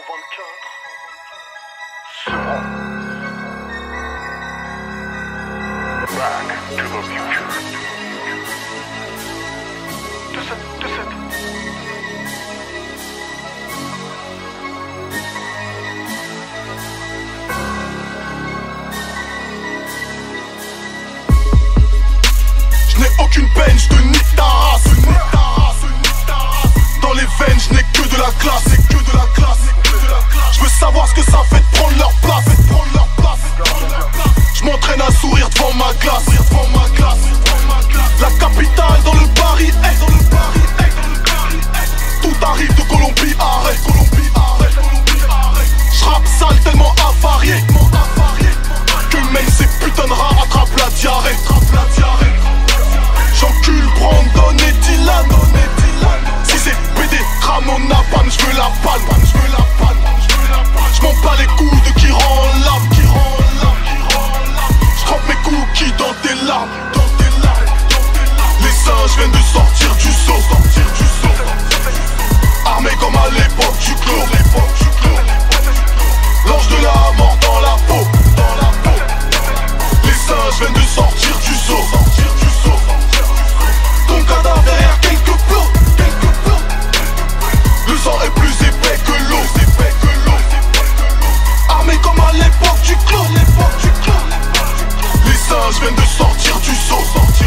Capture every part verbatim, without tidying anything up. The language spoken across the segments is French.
C'est bon. Back to the future. De sept, de sept. Je n'ai aucune peine, je te nique ta race. Dans les veines, je n'ai que de la classe. Que de la classe. Je veux savoir ce que ça fait de prendre leur place. Je m'entraîne à sourire devant ma glace. La capitale dans le Paris. Tout arrive de Colombie, arrête. Je rappe sale tellement avarié que même ces putains de rats attrapent la diarrhée. J'encule Brandon et Dylan. Si c'est B D, Ramon Napalm, je veux la palme. Je m'en bats les couilles de qui rend l'âme. Je trempe mes cookies dans tes larmes. Les singes viennent de sortir du seau. Armés comme à l'époque du clos. L'ange de la mort dans la peau. Les singes viennent de sortir du seau. Ton cadavre derrière quelques plots. Le sang est plus épais que l'eau. Armés comme à l'époque du clos. Les singes viennent de sortir du seau.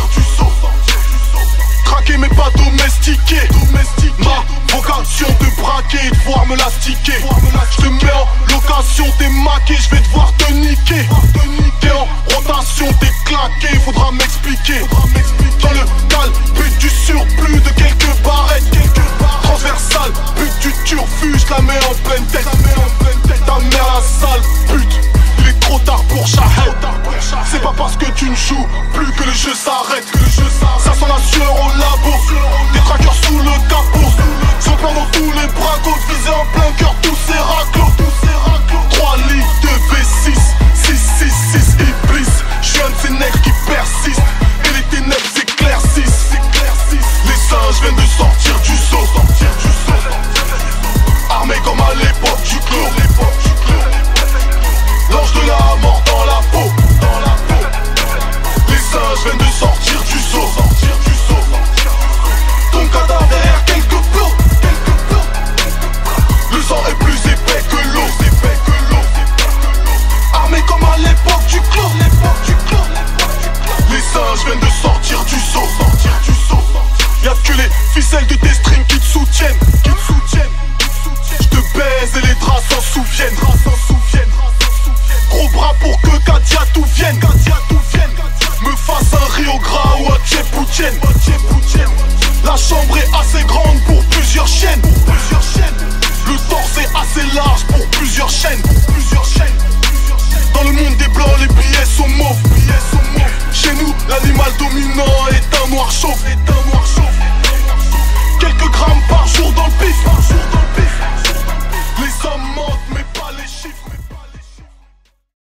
Craquer mais pas domestiqué. Ma vocation de braquer et de voir me l'astiquer. Je te mets en location, t'es maqué, je vais devoir te niquer. T'es en rotation, t'es claqué, faudra m'expliquer. Dans le cal, but du surplus de quelques barrettes. Transversal, but du turfu, je la mets en pleine tête. Ta mère la sale pute, il est trop tard pour Shahid. C'est pas parce que tu ne joues plus que le jeu s'arrête. Ça sent la sueur au labo, des traqueurs sous le capot. Sans peur dans tous les bracos, visés en plein cœur, tous ces raclos. Trois litres de V six, six six six Iblis. J'suis un de ces nègres qui persistent, et les ténèbres s'éclaircissent. Les singes viennent de sortir du seau. Armés comme à l'époque du clos. L'ange de la mort dans la peau. Les singes viennent de sortir du seau. Ton cadavre derrière quelques plots. Le sang est plus épais que l'eau. Armés comme à l'époque du clos. Les singes viennent de sortir du seau. Y'a que les ficelles de tes strings qui te soutiennent. J'te baise et les draps s'en souviennent. Gros bras pour que Katia tout vienne. Me fasse un Rio Gras ou un Tchèpoutienne. La chambre est assez grande pour plusieurs chaînes. Le torse est assez large pour plusieurs chaînes. Dans le monde des blancs, les billets sont mauves. Chez nous, l'animal dominant est un noir chauve. Quelques grammes par jour dans le pif. Les hommes mentent.